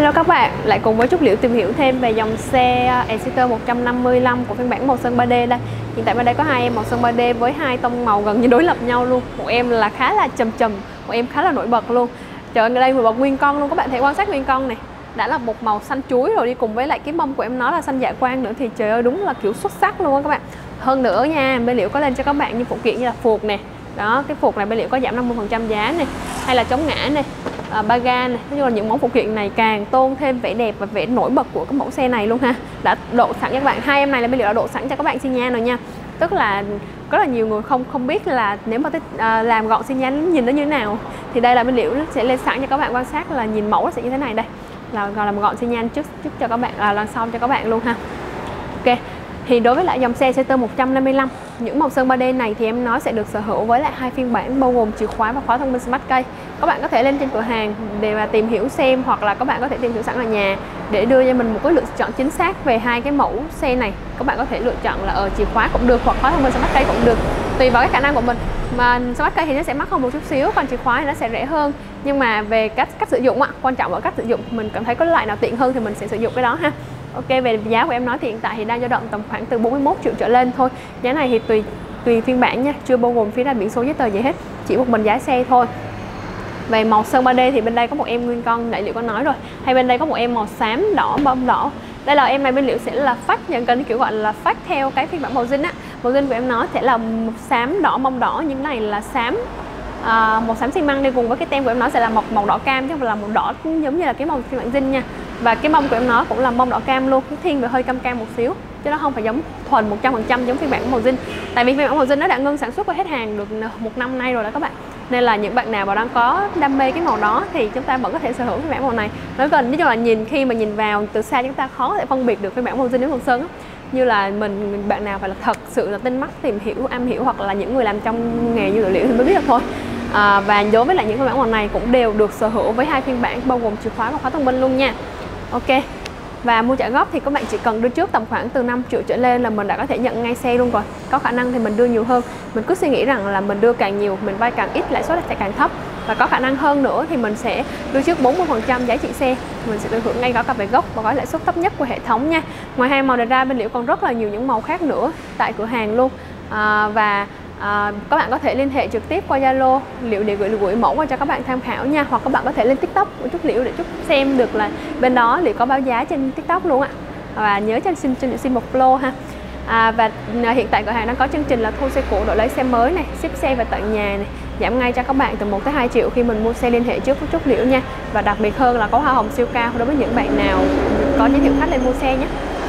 Hello các bạn, lại cùng với Trúc Liễu tìm hiểu thêm về dòng xe Exciter 155 của phiên bản màu sơn 3D đây. Hiện tại bên đây có hai em màu sơn 3D với hai tông màu gần như đối lập nhau luôn. Một em là khá là trầm trầm, một em khá là nổi bật luôn. Trời ơi, đây nổi bật nguyên con luôn, các bạn thể quan sát nguyên con này. Đã là một màu xanh chuối rồi, đi cùng với lại cái mâm của em nó là xanh dạ quang nữa thì trời ơi đúng là kiểu xuất sắc luôn á các bạn. Hơn nữa nha, bên Liễu có lên cho các bạn những phụ kiện như là phuộc nè. Đó, cái phuộc này bên Liễu có giảm 50% giá này, hay là chống ngã này, ba ga này, nói chung là những món phụ kiện này càng tôn thêm vẻ đẹp và vẻ nổi bật của cái mẫu xe này luôn ha. Đã độ sẵn cho các bạn, hai em này là bên Liễu đã độ sẵn cho các bạn xi nhan rồi nha. Tức là rất là nhiều người không biết là nếu mà làm gọn xi nhan nhìn nó như thế nào, thì đây là bên Liễu sẽ lên sẵn cho các bạn quan sát là nhìn mẫu nó sẽ như thế này. Đây là làm gọn xi nhan trước cho các bạn, làm xong cho các bạn luôn ha. Ok, thì đối với lại dòng xe Exciter 155 những màu sơn 3D này thì em nói sẽ được sở hữu với lại hai phiên bản bao gồm chìa khóa và khóa thông minh Smart Key. Các bạn có thể lên trên cửa hàng để mà tìm hiểu xem, hoặc là các bạn có thể tìm hiểu sẵn ở nhà để đưa cho mình một cái lựa chọn chính xác về hai cái mẫu xe này. Các bạn có thể lựa chọn là chìa khóa cũng được hoặc khóa thông minh Smart Key cũng được, tùy vào cái khả năng của mình. Mà Smart Key thì nó sẽ mắc hơn một chút xíu, còn chìa khóa thì nó sẽ rẻ hơn. Nhưng mà về cách sử dụng quan trọng ở cách sử dụng, mình cảm thấy có loại nào tiện hơn thì mình sẽ sử dụng cái đó ha. Ok, về giá của em nói thì hiện tại thì đang dao động tầm khoảng từ 41 triệu trở lên thôi. Giá này thì tùy phiên bản nha, chưa bao gồm phí ra biển số giấy tờ gì hết, chỉ một mình giá xe thôi. Về màu sơn 3D thì bên đây có một em nguyên con nãy Liễu có nói rồi, hay bên đây có một em màu xám đỏ bông đỏ. Đây là em này bên Liễu sẽ là phách những cái kiểu gọi là phách theo cái phiên bản màu zin á. Màu zin của em nó sẽ là xám đỏ bông đỏ, nhưng này là xám màu xám xi măng, đi cùng với cái tem của em nó sẽ là một màu đỏ cam chứ không phải là màu đỏ giống như là cái màu phiên bản zin nha. Và cái mông của em nó cũng là mông đỏ cam luôn, thiên về hơi cam cam một xíu chứ nó không phải giống thuần 100% giống phiên bản màu zin. Tại vì phiên bản màu zin nó đã ngưng sản xuất và hết hàng được 1 năm nay rồi đó các bạn. Nên là những bạn nào mà đang có đam mê cái màu đó thì chúng ta vẫn có thể sở hữu phiên bản màu này. Nó gần nói chung là khi mà nhìn vào từ xa chúng ta khó có thể phân biệt được phiên bản màu zin với màu sơn á. Như là bạn nào phải là thật sự là tinh mắt tìm hiểu, am hiểu, hoặc là những người làm trong nghề như Liễu thì mới biết được thôi. Và đối với lại những phiên bản màu này cũng đều được sở hữu với hai phiên bản bao gồm chìa khóa và khóa thông minh luôn nha. Ok, và mua trả góp thì các bạn chỉ cần đưa trước tầm khoảng từ 5 triệu trở lên là mình đã có thể nhận ngay xe luôn rồi. Có khả năng thì mình đưa nhiều hơn, mình cứ suy nghĩ rằng là mình đưa càng nhiều, mình vay càng ít, lãi suất sẽ càng thấp. Và có khả năng hơn nữa thì mình sẽ đưa trước 40% giá trị xe, mình sẽ được hưởng ngay cả về gốc và gói lãi suất thấp nhất của hệ thống nha. Ngoài hai màu này ra bên Liễu còn rất là nhiều những màu khác nữa tại cửa hàng luôn. Các bạn có thể liên hệ trực tiếp qua Zalo Liễu để gửi mẫu qua cho các bạn tham khảo nha, hoặc các bạn có thể lên TikTok của Trúc Liễu để Trúc xem được là bên đó Liễu có báo giá trên TikTok luôn ạ. Và nhớ cho xin một follow ha. Và hiện tại cửa hàng đang có chương trình là thu xe cũ đổi lấy xe mới này, ship xe về tận nhà này, giảm ngay cho các bạn từ 1 tới 2 triệu khi mình mua xe liên hệ trước với Trúc Liễu nha. Và đặc biệt hơn là có hoa hồng siêu cao đối với những bạn nào có giới thiệu khách lên mua xe nhé.